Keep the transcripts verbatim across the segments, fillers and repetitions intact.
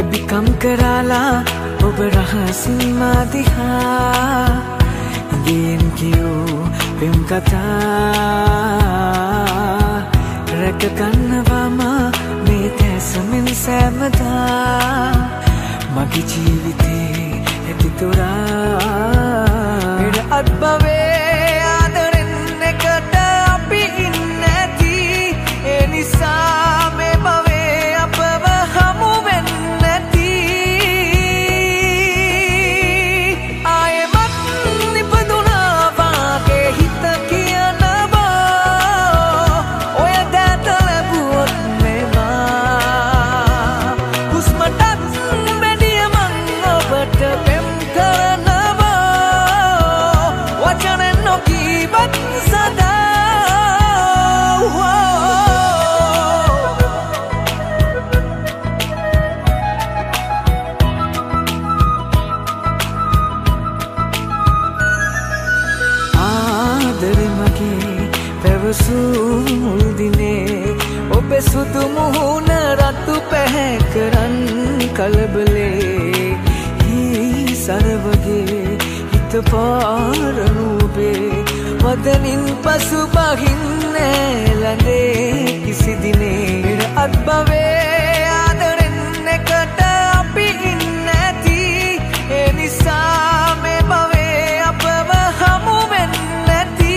කම් කරාලා ඔබ රහසින් මා දිහා ඉඳින් කියූ පෙම් කතා රැක ගන්නවාම මේ තැසමින් සෑමදා මගේ ජීවිතේ ඇති තොරා පෙර අත්බවේ ආදරෙන් එකට අපි ඉන්නේ නැති ඒ නිසා මේ භවයේ අපව හමු වෙන්නේ නැති ආයෙමත් නිපදුනා වාගේ හිත කියනවා ඔය දැත ලැබුවොත් මේවා හුස්මටත් වැඩිය මං ඔබට පෙම් කරනවා වචනෙන් නොකීවත් සදා මුල් දිනේ ඔබේ සුදු මුහුණ රතු පැහැකරන් කලබලේ හී සරවගේ හිත පාරනු ඔබේ වදනින් පසු බහින්නේ ළඟේ කිසි දිනේ අත්බවේ ආදරෙන් එකට අපි ඉන්නේ නැති ඒ නිසා මේ භවයේ අපව හමු වෙන්නේ නැති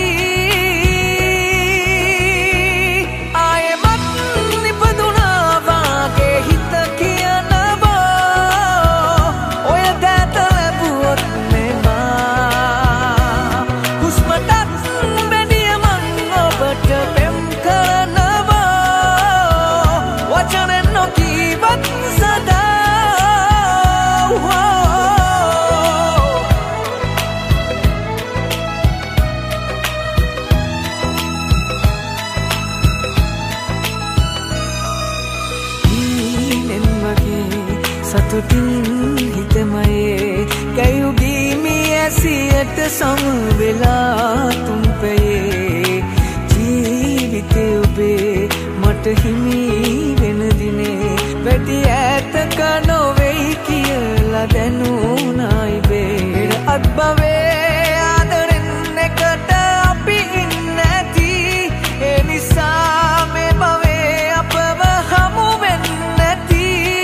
සතුටින් හිතමයේ කැයුගී මී ඇසියට සමවෙලා තුම්පයේ ජීවිතේ ඔබේ මට හිමි වෙන දිනේ වැඩි ඈතක නොවෙයි කියලා දැනුණායි බේ අත්බවේ ආදරෙන් එකට අපි ඉන්නේ නැති ඒ නිසා මේ භවයේ අපව හමු වෙන්නේ නැති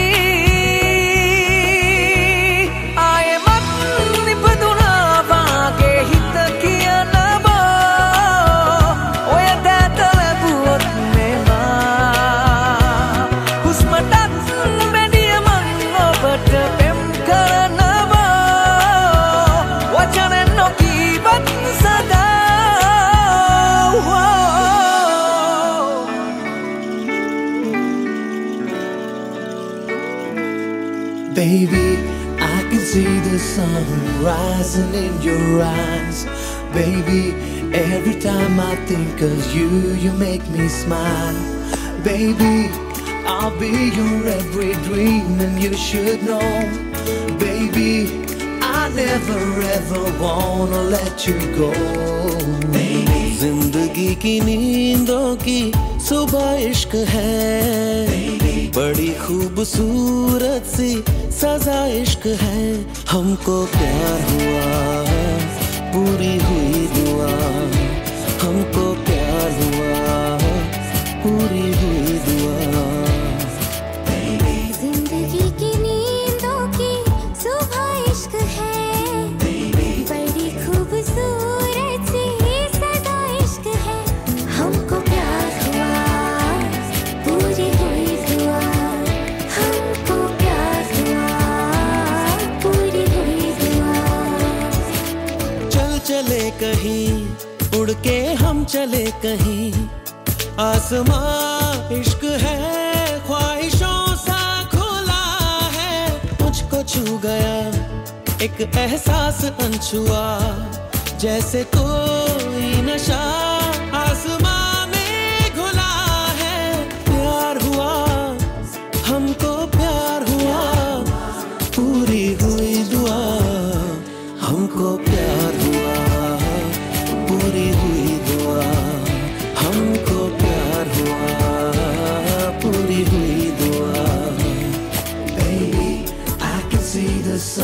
Baby, I can see the sun rising in your eyes. Baby, every time I think of you, you make me smile. Baby, I'll be your every dream and you should know. Baby, I never ever wanna let you go. Baby, जिंदगी की नींदों की सुबह इश्क है. Baby, बड़ी खूबसूरत सी सजा इश्क है. हमको प्यार हुआ पूरी हुई दुआ. हमको प्यार हुआ पूरी हुई दुआ. जिंदगी की नींदों की सुबह इश्क है. बड़ी खूबसूरत सी सजा इश्क है. हमको प्यार हुआ पूरी हुई दुआ. हमको प्यार हुआ पूरी हुई दुआ. चल चले कहीं उड़ के हम चले कहीं. आसमां इश्क है ख्वाहिशों सा खुला है. मुझको छू गया एक एहसास अनछुआ. जैसे कोई नशा आसमां में घुला है. प्यार हुआ हमको प्यार हुआ पूरी हुई दुआ. हमको प्यार हुआ पूरी हुई दुआ. हमको प्यार हुआ पूरी हुई दुआ. Baby,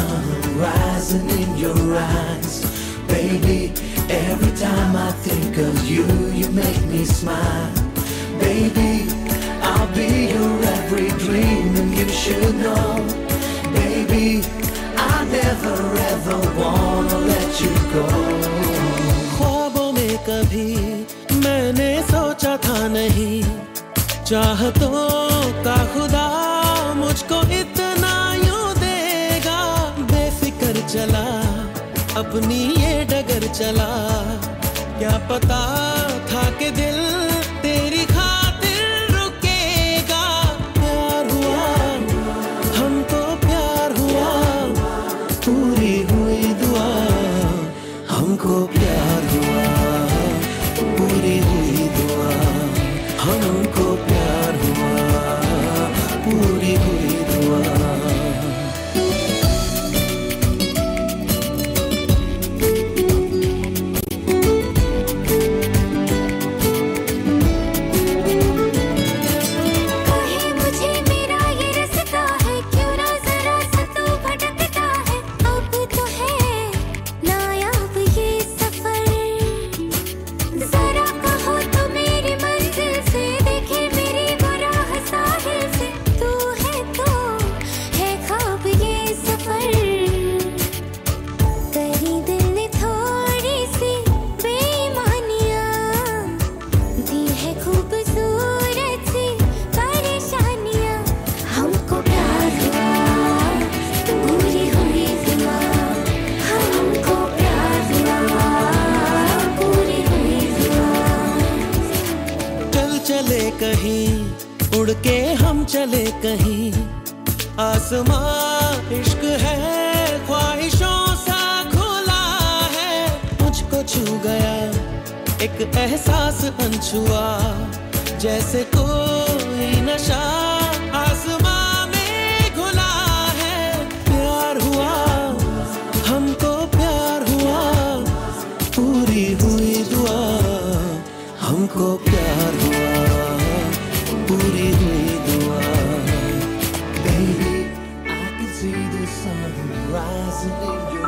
sun rising in your eyes. Baby, every time I think of you, you make me smile. Baby, I'll be your every dream, and you should know. Baby, I never ever wanna let you go. ख्वाबों में कभी मैंने सोचा था नहीं, चाहतों का खुदा मुझको इतना यूं देगा। बेफिक्र चला अपनी ये डगर चला, क्या पता था कि दिल तेरी खातिर रुकेगा। प्यार हुआ हमको, प्यार हुआ, पूरी हुई दुआ। हमको प्यार हुआ, पूरी हुई दुआ। हमको प्यार हुआ, पूरी हुई दुआ। चले कहीं उड़ के हम चले कहीं, आसमां इश्क है ख्वाहिशों सा खुला है। मुझको छू गया एक एहसास अनछुआ, जैसे कोई नशा आसमां में घुला है। प्यार हुआ हमको, प्यार हुआ, पूरी हुई दुआ। हमको प्यार हुआ, पूरी हुई दुआ। Baby, I can see the sun rising in your